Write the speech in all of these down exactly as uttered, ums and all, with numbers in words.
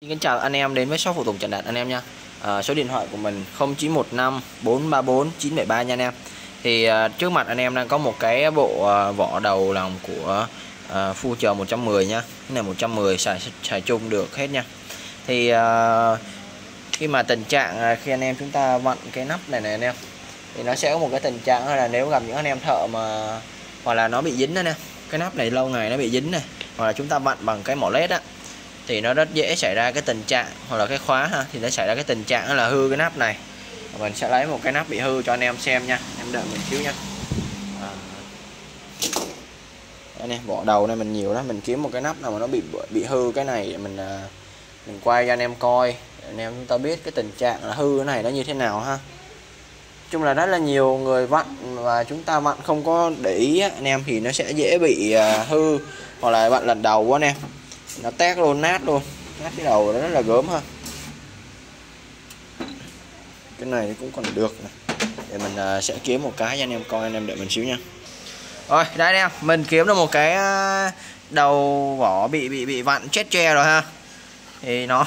Xin kính chào anh em đến với shop phụ tùng Trần Đạt anh em nha. À, số điện thoại của mình không chín một năm bốn ba bốn chín bảy ba nha anh em. Thì à, trước mặt anh em đang có một cái bộ à, vỏ đầu lòng của à, Future một trăm mười nha. Cái này một trăm mười xài xài chung được hết nha. Thì à, khi mà tình trạng à, khi anh em chúng ta vặn cái nắp này này anh em, thì nó sẽ có một cái tình trạng là nếu gặp những anh em thợ mà hoặc là nó bị dính đó nè, cái nắp này lâu ngày nó bị dính này, hoặc là chúng ta vặn bằng cái mỏ led á, thì nó rất dễ xảy ra cái tình trạng, hoặc là cái khóa ha, thì nó xảy ra cái tình trạng là hư cái nắp này. Mình sẽ lấy một cái nắp bị hư cho anh em xem nha, em đợi mình xíu nha. À, đây nè, vỏ đầu này mình nhiều đó, mình kiếm một cái nắp nào mà nó bị bị hư cái này mình mình quay cho anh em coi, anh em chúng ta biết cái tình trạng là hư cái này nó như thế nào ha. Chung là rất là nhiều người vặn và chúng ta vặn không có để ý anh em thì nó sẽ dễ bị hư, hoặc là vặn lần đầu quá anh em, nó tét luôn, nát luôn, nát cái đầu nó rất là gớm ha. Cái này cũng còn được này. Để mình uh, sẽ kiếm một cái cho anh em coi, anh em đợi mình xíu nha. Rồi đây anh em, mình kiếm được một cái đầu vỏ bị bị bị vặn chết tre rồi ha. Thì nó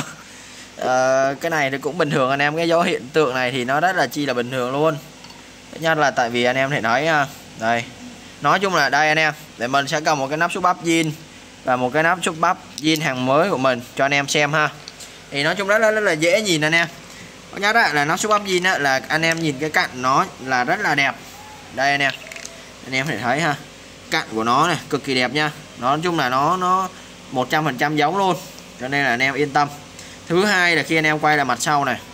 uh, cái này thì cũng bình thường anh em, cái dấu hiện tượng này thì nó rất là chi là bình thường luôn. Thứ nhất là tại vì anh em thể nói uh, đây, nói chung là đây anh em, để mình sẽ cầm một cái nắp xúc bắp zin và một cái nắp xúc bắp zin hàng mới của mình cho anh em xem ha. Thì nói chung rất là, rất là dễ nhìn anh em. Có nhớ đó là nắp xúc bắp zin là anh em nhìn cái cạnh nó là rất là đẹp. Đây anh em, anh em thể thấy ha, cạnh của nó này cực kỳ đẹp nha. Nói chung là nó nó một trăm phần trăm giống luôn, cho nên là anh em yên tâm. Thứ hai là khi anh em quay lại mặt sau này,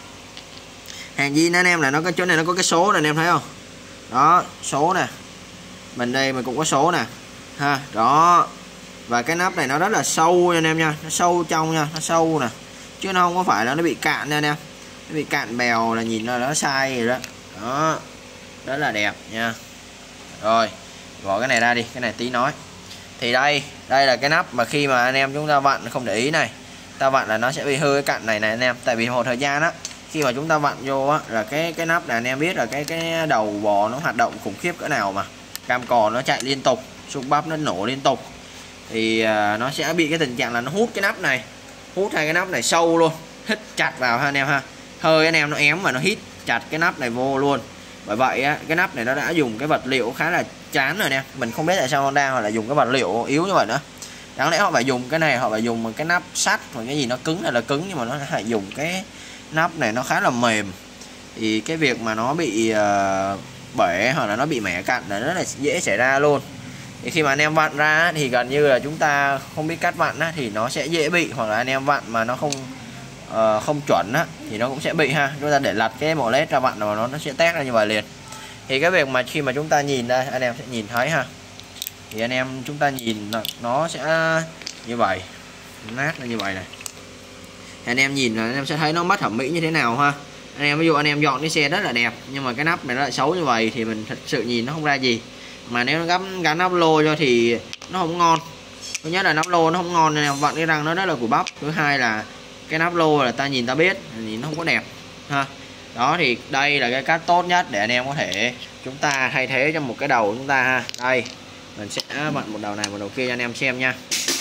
hàng zin anh em là nó có chỗ này, nó có cái số này anh em thấy không? Đó, số nè, mình đây mình cũng có số nè ha, đó. Và cái nắp này nó rất là sâu nha anh em nha, nó sâu trong nha, nó sâu nè, chứ nó không có phải là nó bị cạn nha anh em. Nó bị cạn bèo là nhìn nó nó sai rồi đó. Đó, rất là đẹp nha. Rồi, bỏ cái này ra đi, cái này tí nói. Thì đây, đây là cái nắp mà khi mà anh em chúng ta vặn không để ý này, ta vặn là nó sẽ bị hư cái cạnh này này anh em. Tại vì một thời gian á, khi mà chúng ta vặn vô á, là cái cái nắp này anh em biết là cái cái đầu bò nó hoạt động khủng khiếp cỡ nào mà. Cam cò nó chạy liên tục, xúc bắp nó nổ liên tục, thì uh, nó sẽ bị cái tình trạng là nó hút cái nắp này, hút hai cái nắp này sâu luôn, hít chặt vào ha anh em ha. Hơi anh em nó ém và nó hít chặt cái nắp này vô luôn. Bởi vậy á, cái nắp này nó đã dùng cái vật liệu khá là chán rồi nè. Mình không biết tại sao Honda họ lại dùng cái vật liệu yếu như vậy nữa. Đáng lẽ họ phải dùng cái này, họ phải dùng một cái nắp sắt hoặc cái gì nó cứng này là cứng, nhưng mà nó lại dùng cái nắp này nó khá là mềm. Thì cái việc mà nó bị uh, bể hoặc là nó bị mẻ cạnh là rất là dễ xảy ra luôn. Thì khi mà anh em vặn ra thì gần như là chúng ta không biết cắt vặn á, thì nó sẽ dễ bị, hoặc là anh em vặn mà nó không uh, không chuẩn á, thì nó cũng sẽ bị ha. Chúng ta để lật cái mỏ led ra vặn mà nó nó sẽ tét ra như vậy liền. Thì cái việc mà khi mà chúng ta nhìn đây, anh em sẽ nhìn thấy ha. Thì anh em chúng ta nhìn nó sẽ như vậy, nát ra như vậy này. Thì anh em nhìn là anh em sẽ thấy nó mất thẩm mỹ như thế nào ha. Anh em ví dụ anh em dọn cái xe rất là đẹp, nhưng mà cái nắp này nó lại xấu như vậy thì mình thật sự nhìn nó không ra gì. Mà nếu nó gắn gắn nắp lô cho thì nó không ngon. Thứ nhất là nắp lô nó không ngon nên vặn cái răng nó rất là củ bắp. Thứ hai là cái nắp lô là ta nhìn ta biết, nhìn nó không có đẹp ha. Đó, thì đây là cái cách tốt nhất để anh em có thể chúng ta thay thế cho một cái đầu của chúng ta ha. Đây, mình sẽ vặn một đầu này một đầu kia cho anh em xem nha.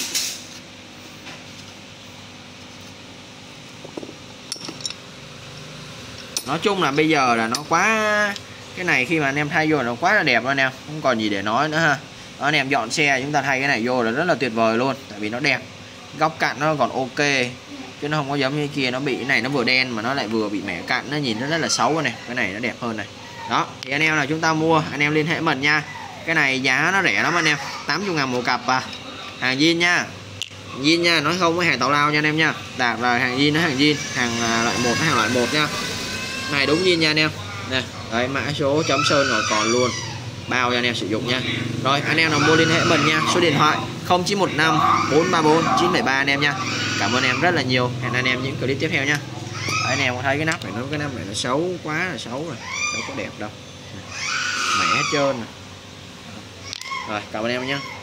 Nói chung là bây giờ là nó quá, cái này khi mà anh em thay vô nó quá là đẹp luôn anh em, không còn gì để nói nữa ha. Đó, anh em dọn xe chúng ta thay cái này vô là rất là tuyệt vời luôn, tại vì nó đẹp, góc cạnh nó còn ok, chứ nó không có giống như kia nó bị cái này nó vừa đen mà nó lại vừa bị mẻ cạnh, nó nhìn nó rất là xấu này. Cái này nó đẹp hơn này. Đó, thì anh em là chúng ta mua, anh em liên hệ mình nha. Cái này giá nó rẻ lắm anh em, tám mươi ngàn một cặp à. Hàng zin nha, zin nha, nói không với hàng tào lao nha anh em nha. Đạt rồi, hàng zin nó hàng zin, hàng loại một, hàng loại một nha. Này đúng zin nha anh em. Nè, đấy, mã số chấm sơn rồi còn luôn, bao cho anh em sử dụng nha. Rồi anh em nào mua liên hệ mình nha, số điện thoại không chín một năm bốn ba bốn chín bảy ba anh em nha. Cảm ơn em rất là nhiều, hẹn anh em những clip tiếp theo nha. Đấy, anh em có thấy cái nắp này nó cái nắp này nó xấu quá là xấu rồi, đâu có đẹp đâu, mẻ hết trơn. Rồi cảm ơn em nhé.